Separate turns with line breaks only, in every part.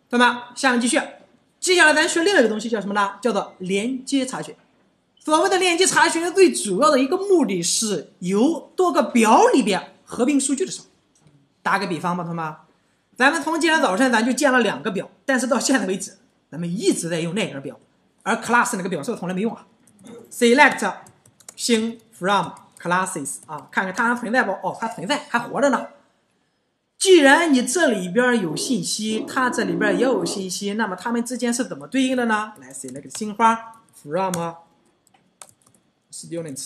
同学们，下面继续。接下来咱学另外一个东西叫什么呢？叫做连接查询。所谓的连接查询的最主要的一个目的是由多个表里边合并数据的时候。打个比方吧，同学们，咱们从今天早晨咱就建了2个表，但是到现在为止，咱们一直在用那个表，而 class 那个表是不是从来没用啊 ？select 星 from classes 啊，看看它还存在不？哦，它存在，还活着呢。既然你这里边有信息，它这里边也有信息，那么它们之间是怎么对应的呢？来 select 星花 from students，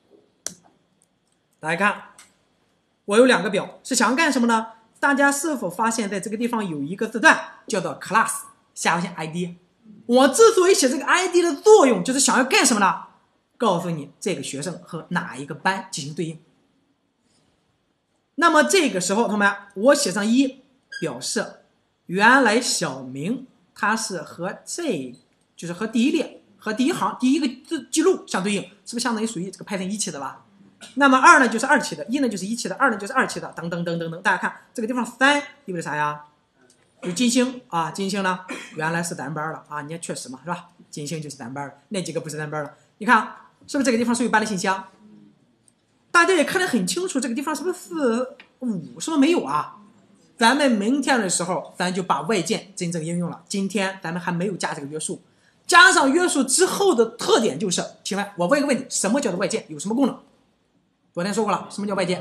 大家看，我有2个表，是想干什么呢？大家是否发现在这个地方有一个字段叫做 class 下划线 id？ 我之所以写这个 id 的作用，就是想要干什么呢？告诉你这个学生和哪一个班进行对应。那么这个时候，同学们，我写上1，表示原来小明他是和就是和第一列和第一行第一个字记录相对应，是不是相当于属于这个 Python 1期的吧？那么2呢就是2期的，1呢就是1期的，2呢就是2期的，等等等等等。大家看这个地方3意味着啥呀？有金星啊，金星呢原来是咱班的啊，你看确实嘛，是吧？金星就是咱班的，那几个不是咱班的。你看是不是这个地方属于班的信息啊？大家也看得很清楚，这个地方是不是4、5？是不是没有啊？咱们明天的时候，咱就把外键真正应用了。今天咱们还没有加这个约束，加上约束之后的特点就是，请问我问一个问题：什么叫做外键？有什么功能？昨天说过了，什么叫外键？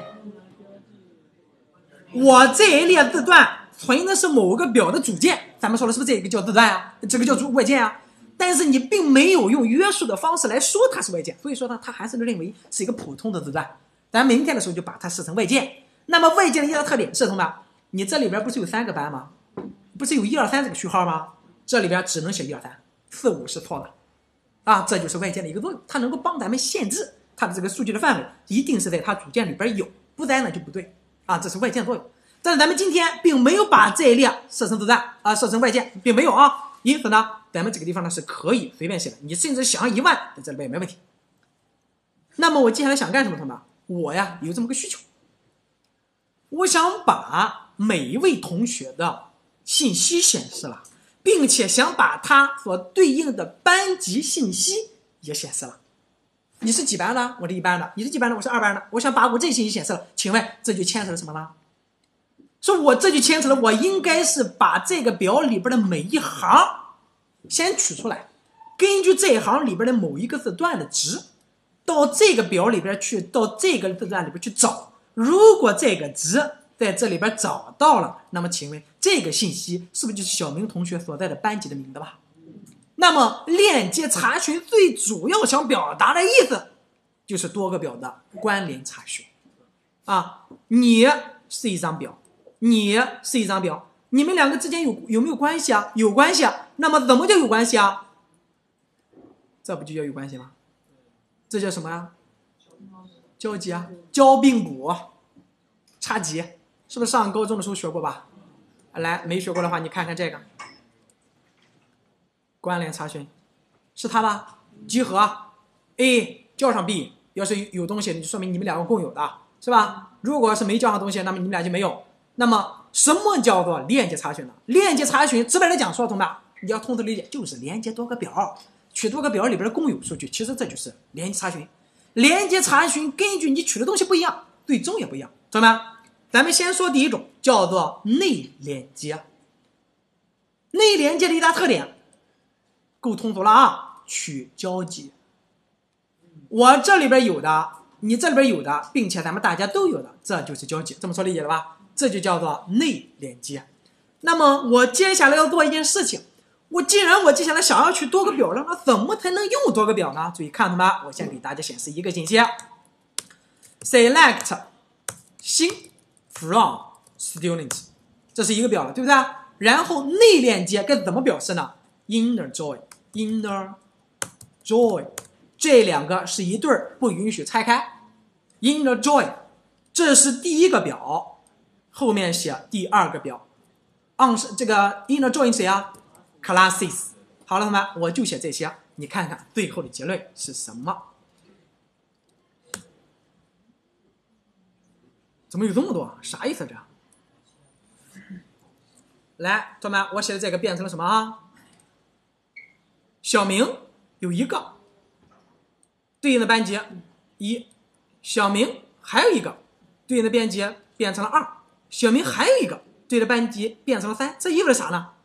我这一列字段存的是某个表的组件，咱们说的是不是这个叫字段啊？这个叫外键啊？但是你并没有用约束的方式来说它是外键，所以说呢，它还是认为是一个普通的字段。咱明天的时候就把它视成外键。那么外键的一大特点是什么？你这里边不是有3个班吗？不是有1、2、3这个序号吗？这里边只能写1、2、3，4、5是错的啊！这就是外键的一个作用，它能够帮咱们限制它的这个数据的范围，一定是在它组件里边有，不然呢就不对啊！这是外键作用。但是咱们今天并没有把这一列设成字段啊，设成外键，并没有啊。因此呢，咱们这个地方呢是可以随便写的，你甚至想1万在这里边也没问题。那么我接下来想干什么，同学们？我呀有这么个需求，我想把每一位同学的信息显示了，并且想把他所对应的班级信息也显示了。你是几班的？我是1班的。你是几班的？我是2班的。我想把我这信息显示了，请问这就牵扯了什么呢？说我这就牵扯了，我应该是把这个表里边的每一行先取出来，根据这一行里边的某一个字段的值，到这个表里边去，到这个字段里边去找。如果这个值在这里边找到了，那么请问这个信息是不是就是小明同学所在的班级的名字吧？那么链接查询最主要想表达的意思就是多个表的关联查询啊，你是一张表，你是一张表，你们2个之间有没有关系啊？有关系啊。那么怎么叫有关系啊？这不就叫有关系吗？这叫什么呀？交集啊，交并补，差集，是不是上高中的时候学过吧？来，没学过的话，你看看这个关联查询，是它吧？集合 A 叫上 B， 要是有东西，就说明你们2个共有的，是吧？如果是没叫上东西，那么你们俩就没有。那么什么叫做链接查询呢？链接查询直白来讲说，同学们，你要通俗理解，就是连接多个表，取多个表里边的共有数据，其实这就是连接查询。连接查询根据你取的东西不一样，最终也不一样，同学们，咱们先说第一种，叫做内连接。内连接的一大特点，够通俗了啊，取交集。我这里边有的，你这里边有的，并且咱们大家都有的，这就是交集。这么说理解了吧？这就叫做内连接。那么我接下来要做一件事情，既然我接下来想要取多个表了，那怎么才能用多个表呢？注意看同学们，我先给大家显示一个信息 ：select 星 from students， 这是一个表了，对不对？然后内链接该怎么表示呢 ？inner join， 这2个是一对儿，不允许拆开。inner join， 这是第一个表，后面写第2个表。这个 inner join 谁啊？classes。 好了，同学们，我就写这些，你看看最后的结论是什么？怎么有这么多？啥意思这？ 来，同学们，我写的这个变成了什么啊？小明有1个，对应的班级1，小明还有1个，对应的班级变成了2，小明还有1个，对应的班级变成了3。这意味着啥呢？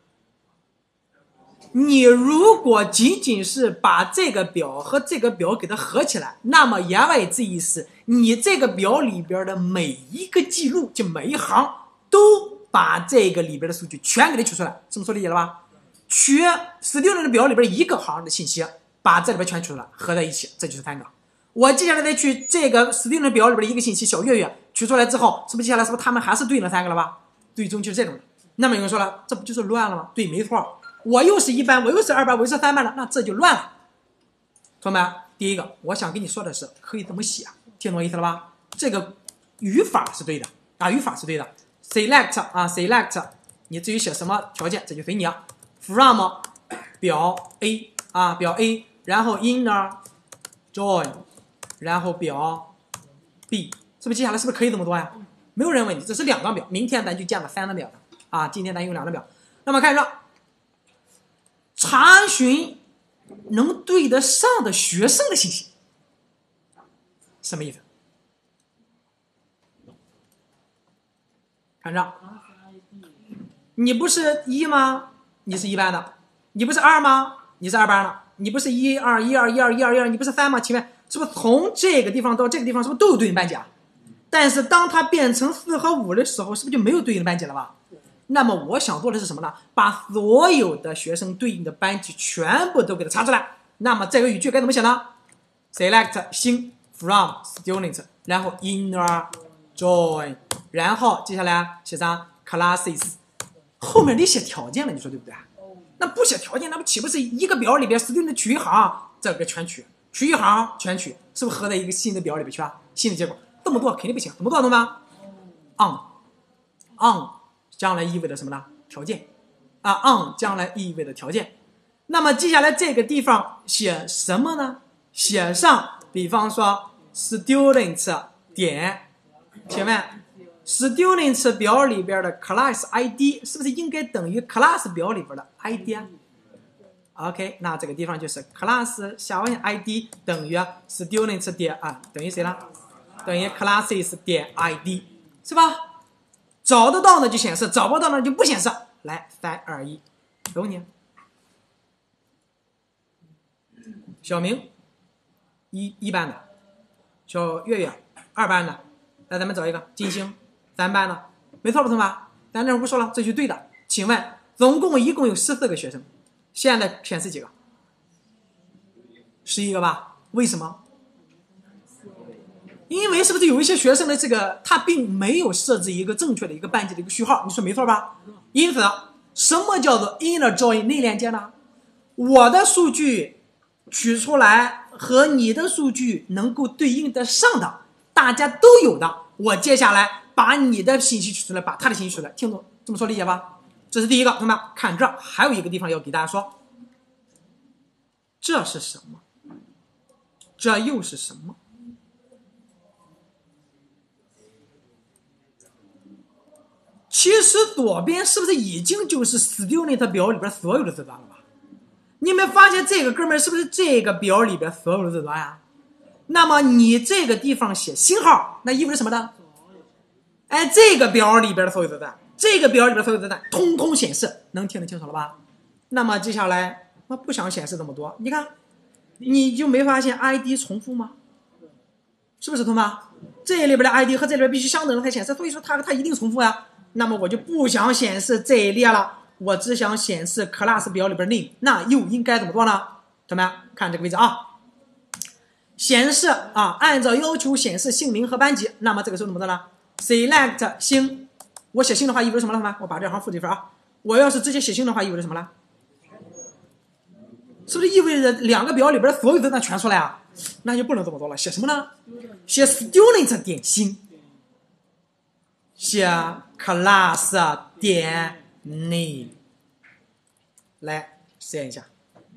你如果仅仅是把这个表和这个表给它合起来，那么言外之意是你这个表里边的每一个记录，就每一行都把这个里边的数据全给它取出来。这么说理解了吧？取16人的表里边一个行的信息，把这里边全取出来，合在一起，这就是3个。我接下来再去这个16人的表里边的一个信息小月月取出来之后，是不是接下来是不是他们还是对应了3个了吧？最终就是这种的。那么有人说了，这不就是乱了吗？对，没错。我又是1班，我又是2班，我又是3班了，那这就乱了。同学们，第一个我想跟你说的是，可以这么写，听懂我意思了吧？这个语法是对的啊，语法是对的。select 啊 ，select， 你至于写什么条件，这就随你啊。from 表 A 啊，表 A， 然后 inner join， 然后表 B， 是不是接下来是不是可以这么多呀？没有人问你，这是2张表，明天咱就见了3张表的啊，今天咱用2张表。那么看着。查询能对得上的学生的信息，什么意思？看着，你不是1吗？你是1班的。你不是2吗？你是2班的。你不是1、2、1、2、1、2、1、2、1，你不是3吗？请问是不是从这个地方到这个地方是不是都有对应班级啊？但是当它变成4和5的时候，是不是就没有对应班级了吧？那么我想做的是什么呢？把所有的学生对应的班级全部都给它查出来。那么这个语句该怎么写呢 ？select 新 from student， 然后 inner join， 然后接下来写上 classes， 后面得写条件了，你说对不对？那不写条件，那不岂不是一个表里边 student 取一行，这个全取，取一行全取，是不是合在一个新的表里边去啊？新的结果这么多肯定不行，怎么做懂吗 ？on 将来意味着什么呢？条件啊 ，on 将来意味着条件。那么接下来这个地方写什么呢？写上，比方说 students 点，请问 students 表里边的 class ID 是不是应该等于 class 表里边的 ID 啊 ？OK， 那这个地方就是 class 下划线 ID 等于 students 点啊，等于谁呢？等于 classes 点 ID 是吧？找得到的就显示，找不到的就不显示。来，3、2、1，有你。小明一班的，小月月2班的，来咱们找一个金星3班的，没错不同吧？咱这不说了，这就对的。请问一共有14个学生，现在显示几个？11个吧？为什么？因为是不是有一些学生的这个他并没有设置一个正确的一个班级的一个序号，你说没错吧？因此，什么叫做 inner join 内连接呢？我的数据取出来和你的数据能够对应得上的，大家都有的，我接下来把你的信息取出来，把他的信息取出来，听懂？这么说理解吧？这是第一个，同学们看这儿还有一个地方要给大家说，这是什么？这又是什么？其实左边是不是已经就是 student 表里边所有的字段了吧？你们发现这个哥们是不是这个表里边所有的字段呀？那么你这个地方写星号，那意味着什么呢？哎，这个表里边的所有字段，这个表里边所有字段，通通显示，能听得清楚了吧？那么接下来我不想显示这么多，你看，你就没发现 ID 重复吗？是不是同学？这里边的 ID 和这里边必须相等的才显示，所以说它一定重复呀。那么我就不想显示这一列了，我只想显示 class 表里边 name， 那又应该怎么做呢？同学们看这个位置啊，显示啊，按照要求显示姓名和班级。那么这个时候怎么做呢 ？select 星，我写星的话意味着什么了？同学们，我把这行复制一份啊。我要是直接写星的话，意味着什么了？是不是意味着2个表里边所有的那全出来啊？那就不能这么做了，写什么呢？写 student 点星。写 class 点 name， 来实验一下。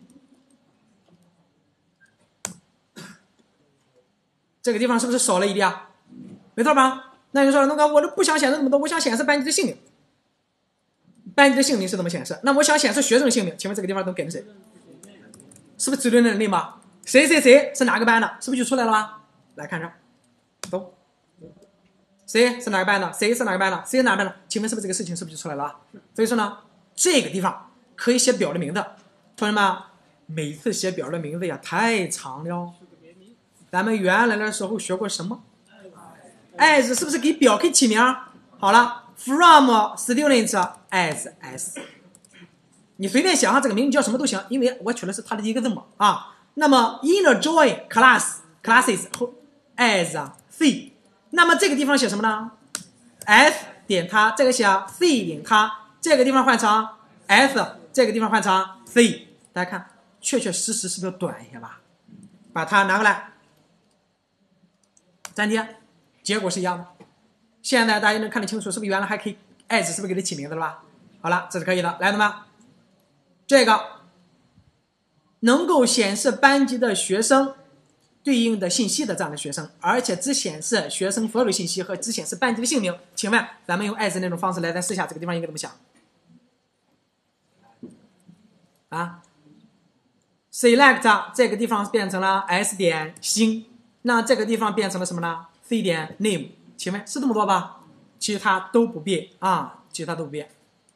这个地方是不是少了一列啊？没错吧？那你说，那个我都不想显示这么多，我想显示班级的姓名。 班级的姓名是怎么显示？那么我想显示学生姓名，请问这个地方都给了谁？是不是指定人类吗？谁谁谁是哪个班的？是不是就出来了吗？来看这，走。谁是哪个班的？谁是哪个班的？谁是哪个班的？请问是不是这个事情是不是就出来了？所以说呢，这个地方可以写表的名字。同学们，每次写表的名字呀太长了。咱们原来的时候学过什么 ？as 是不是给表可以起名？好了 ，from student as s。你随便想想这个名字叫什么都行，因为我取的是它的第一个字母啊。那么 join classes 后 as c。那么这个地方写什么呢 ？s 点它，这个写 c 点它，这个地方换成 s， 这个地方换成 c。大家看，确确实实是不是短一些吧？把它拿过来，粘贴，结果是一样的。现在大家能看得清楚，是不是原来还可以 as 是不是给它起名字了吧？好了，这是可以的。来，同学们，这个能够显示班级的学生对应的信息的这样的学生，而且只显示学生所有的信息和只显示班级的姓名。请问咱们用 as 那种方式来，咱试一下这个地方应该怎么想？啊 ，select 这个地方变成了 s 点星，那这个地方变成了什么呢 ？c 点 name。请问是这么多吧？其他都不变啊，其他都不变。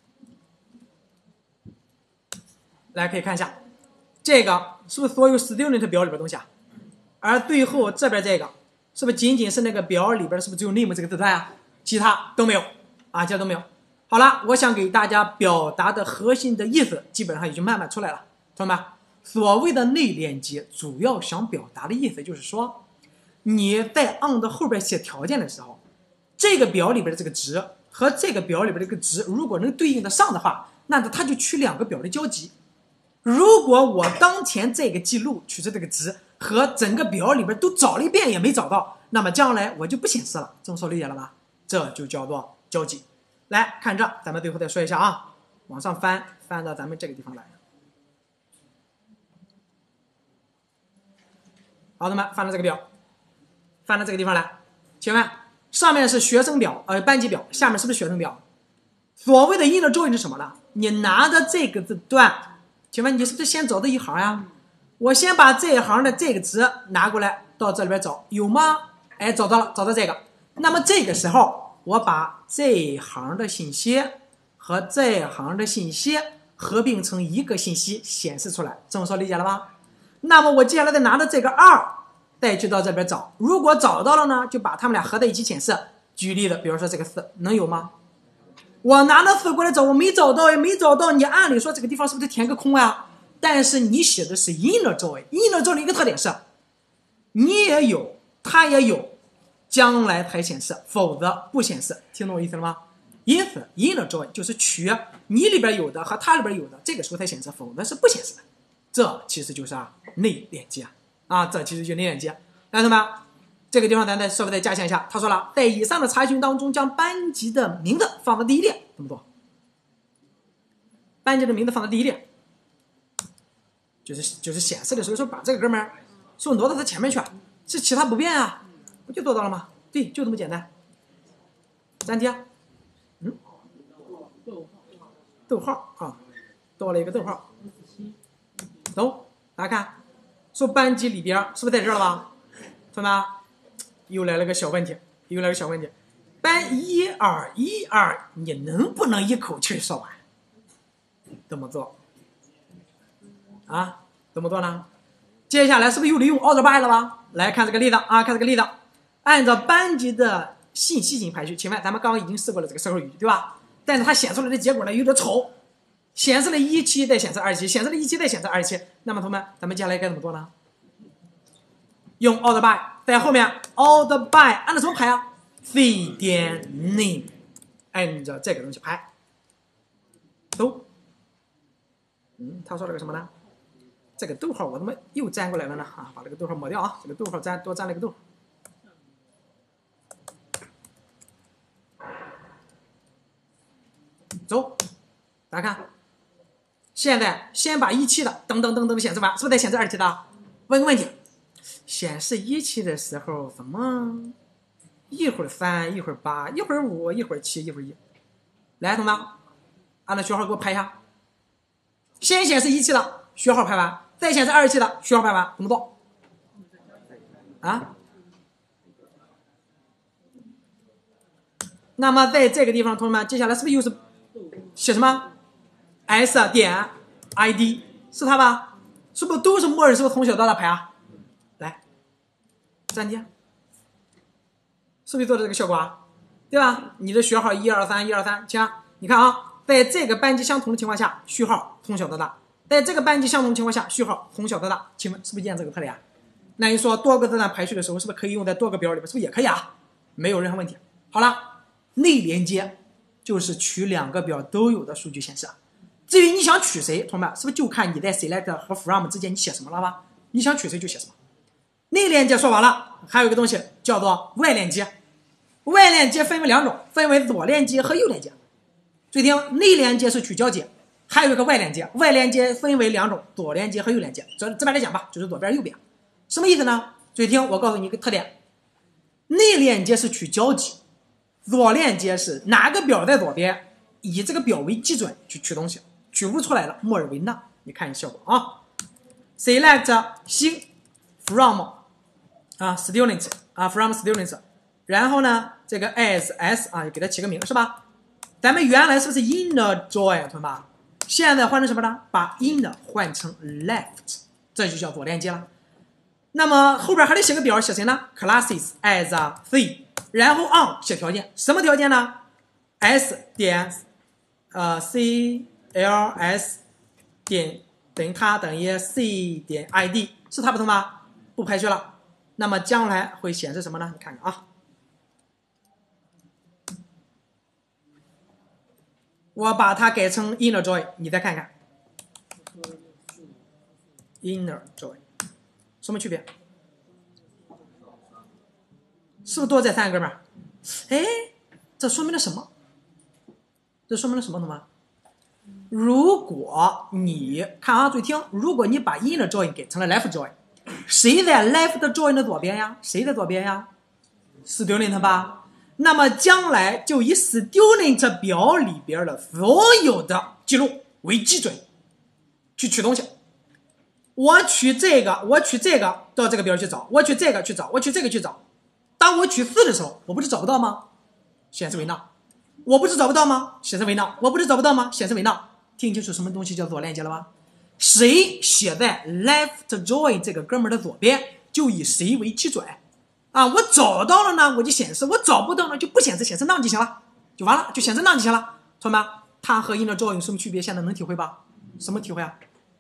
来可以看一下，这个是不是所有 student 表里边东西啊？而最后这边这个是不是仅仅是那个表里边是不是只有 name 这个字段啊？其他都没有啊，其他都没有。好了，我想给大家表达的核心的意思基本上已经慢慢出来了，同学们，所谓的内链接主要想表达的意思就是说，你在 on 的后边写条件的时候，这个表里边的这个值和这个表里边的这个值如果能对应得上的话，那它就取两个表的交集。如果我当前这个记录取出这个值和整个表里边都找了一遍也没找到，那么将来我就不显示了。这么说理解了吧？这就叫做交集。来看这，咱们最后再说一下啊，往上翻，翻到咱们这个地方来。好的们，翻到这个表，翻到这个地方来。请问上面是学生表，班级表，下面是不是学生表？所谓的 join 是什么呢？你拿着这个字段，请问你是不是先找这一行呀？我先把这一行的这个值拿过来到这里边找，有吗？哎，找到了，找到这个。那么这个时候，我把这一行的信息和这一行的信息合并成一个信息显示出来，这么说理解了吧？那么我接下来再拿着这个2，再去到这边找，如果找到了呢，就把它们俩合在一起显示。举例的，比如说这个4，能有吗？我拿着4过来找，我没找到，也没找到。你按理说这个地方是不是填个空啊？但是你写的是 join 的一个特点是，你也有，他也有，将来才显示，否则不显示。听懂我意思了吗？因此 join 就是取你里边有的和他里边有的，这个时候才显示，否则是不显示的。这其实就是内链接啊，这其实就是内链接。来，同学们，这个地方咱再稍微再加强一下。他说了，在以上的查询当中，将班级的名字放在第一列，怎么做？班级的名字放在第一列，就是显示的时候说把这个哥们儿说挪到他前面去，是其他不变啊，不就做到了吗？对，就这么简单。粘贴，逗号啊，多了一个逗号。走，大家看，说班级里边是不是在这儿了吧？同学们，又来了个小问题，班1、2、1、2，你能不能一口气说完？怎么做？啊，怎么做呢？接下来是不是又得用 order by 了吧？来看这个例子啊，看这个例子，按照班级的信息进行排序。请问咱们刚刚已经试过了这个事后语，对吧？但是它显出来的结果呢有点丑。显示了17，再显示27，显示了17，再显示27。那么同学们，咱们接下来该怎么做呢？用 order by 在后面 order by 按照什么排啊 ？c 点 name， 按照这个东西排。走。他说了个什么呢？这个逗号我怎么又粘过来了呢？啊，把这个逗号抹掉啊，这个逗号多粘了个逗号。走，大家看。现在先把17的等显示完，是不是得显示27的？问个问题，显示17的时候怎么一会儿3，一会儿8，一会儿5，一会儿7，一会儿1？来，同学们， 按照序号给我排一下。先显示1期的序号排完，再显示2期的序号排完，怎么做？啊？那么在这个地方，同学们，接下来是不是又是写什么 S 点 ID 是它吧？是不是都是默认是不是从小到大排啊？来，3阶，是不是做的这个效果啊？对吧？你的序号123，行，你看啊，在这个班级相同的情况下，序号从小到大；在这个班级相同的情况下，序号从小到大。请问是不是一样这个特点啊？那你说多个字段排序的时候，是不是可以用在多个表里边？是不是也可以啊？没有任何问题。好了，内连接就是取2个表都有的数据显示。至于你想取谁，同学们是不是就看你在 select 和 from 之间你写什么了吧？你想取谁就写什么。内连接说完了，还有一个东西叫做外连接。外连接分为2种，分为左连接和右连接。注意听，内连接是取交集，还有一个外连接。外连接分为2种，左连接和右连接。这边来讲吧，就是左边右边。什么意思呢？注意听，我告诉你一个特点：内连接是取交集，左连接是哪个表在左边，以这个表为基准去取东西，取不出来了，默认为 none。你看一下效果啊 ，select 星 from 啊 students 啊 from students， 然后呢这个 as 啊给它起个名是吧？咱们原来是不是 inner join 同学们？现在换成什么呢？把 inner 换成 left， 这就叫左连接了。那么后边还得写个表，写谁呢 ？classes as C， 然后 on 写条件，什么条件呢 ？s 点CLS 点等于它等于 C 点 ID， 是它不同吗？不排序了。那么将来会显示什么呢？你看看啊，我把它改成 inner join， 你再看看 inner join。什么区别？是不是多这3个哥们儿？哎，这说明了什么？这说明了什么？同学们？如果你看啊，注意听，如果你把 inner join 改成了 left join， 谁在 left join 的左边呀？谁在左边呀 ？student 吧。那么将来就以 student 表里边的所有的记录为基准去取东西。我取这个到这个表去找，我取这个去找，我取这个去找。当我取4的时候，我不是找不到吗？显示为 none。我不是找不到吗？显示为 none。我不是找不到吗？显示为 none。听清楚什么东西叫左连接了吧？谁写在 left join 这个哥们儿的左边，就以谁为基准啊。我找到了呢，我就显示；我找不到呢，就不显示，显示 none 就行了，就完了，就显示 none 就行了。同学们，它和 inner join 有什么区别？现在能体会吧？什么体会啊？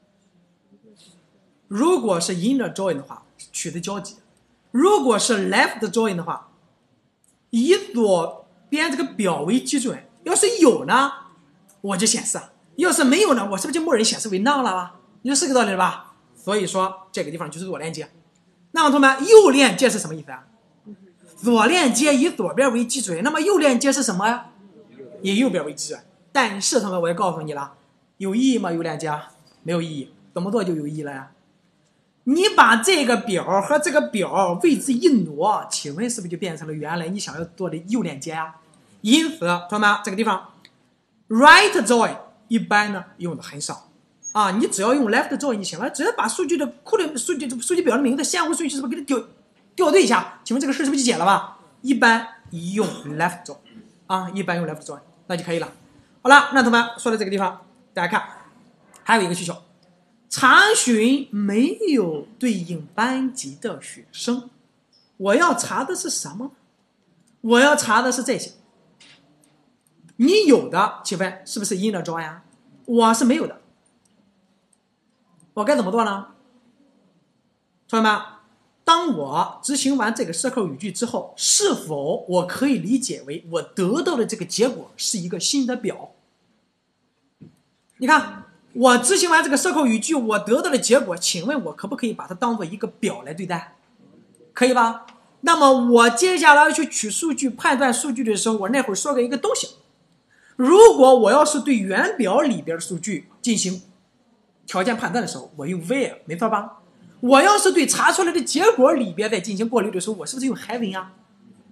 如果是 inner join 的话，取的交集；如果是 left join 的话，以左边这个表为基准。要是有呢，我就显示；要是没有呢，我是不是就默认显示为 none 了吧？你说是个道理吧？所以说这个地方就是左连接。那么同学们，右连接是什么意思啊？左连接以左边为基准，那么右连接是什么呀？以右边为基准。但是同学们，我也告诉你了，有意义吗？右连接没有意义，怎么做就有意义了呀？你把这个表和这个表位置一挪，请问是不是就变成了原来你想要做的右连接啊？因此，同学们，这个地方 right join 一般呢用的很少啊，你只要用 left join 就行了，只要把数据的库的数据表的名字先后顺序是不是给它调对一下？请问这个事是不是就解了吧？一般用 left join 啊，一般用 left join 那就可以了。好了，那同学们说到这个地方，大家看还有一个需求。查询没有对应班级的学生，我要查的是什么？我要查的是这些。你有的，请问是不是 inner join 呀？我是没有的，我该怎么做呢？同学们，当我执行完这个circle语句之后，是否我可以理解为我得到的这个结果是一个新的表？你看。我执行完这个circle语句，我得到的结果，请问我可不可以把它当做一个表来对待？可以吧？那么我接下来去取数据、判断数据的时候，我那会儿说个一个东西。如果我要是对原表里边的数据进行条件判断的时候，我用 where， 没错吧？我要是对查出来的结果里边在进行过滤的时候，我是不是用 having 啊？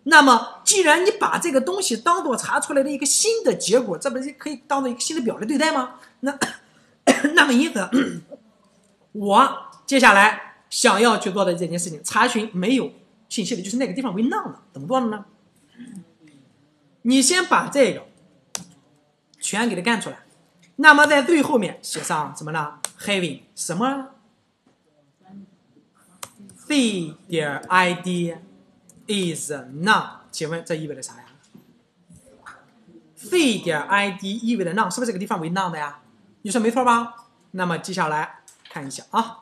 那么既然你把这个东西当做查出来的一个新的结果，这不是可以当做一个新的表来对待吗？那么因此，我接下来想要去做的这件事情，查询没有信息的，就是那个地方为 none 的，怎么做的呢？你先把这个全给它干出来，那么在最后面写上什么呢 ？having 什么 c 点 id is none， 请问这意味着啥呀 ？c 点 id 意味着 none， 是不是这个地方为 none 的呀？你说没错吧？那么接下来看一下啊，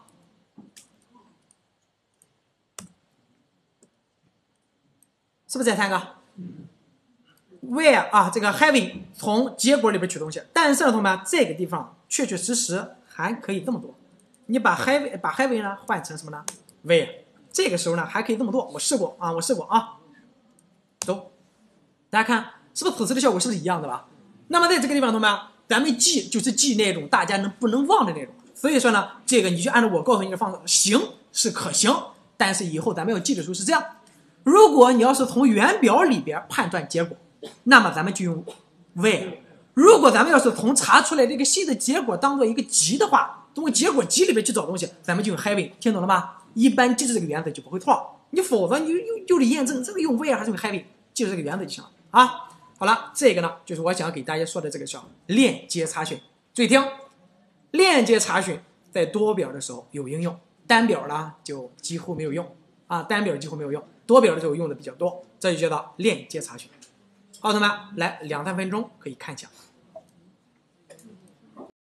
是不是这三个 ？where 啊，这个 having 从结果里边取东西，但是呢，同学们，这个地方确确实实还可以这么做。你把 having 呢换成什么呢 ？where 这个时候呢还可以这么做，我试过啊。走，大家看是不是此时的效果是不是一样的吧？那么在这个地方，同学们，咱们记就是记那种大家不能忘的那种。所以说呢，这个你就按照我告诉你的方式，行是可行，但是以后咱们要记的时候是这样：如果你要是从原表里边判断结果，那么咱们就用 where； 如果咱们要是从查出来这个新的结果当做一个集的话，通过结果集里边去找东西，咱们就用 having， 听懂了吗？一般记住这个原则就不会错，你否则你就得验证这个用 where 还是用 having， 记住这个原则就行了啊。好了，这个呢就是我想给大家说的这个叫链接查询。注意听，链接查询在多表的时候有应用，单表呢就几乎没有用啊，单表几乎没有用，多表的时候用的比较多，这就叫做链接查询。好，同学们，来2-3分钟可以看一下。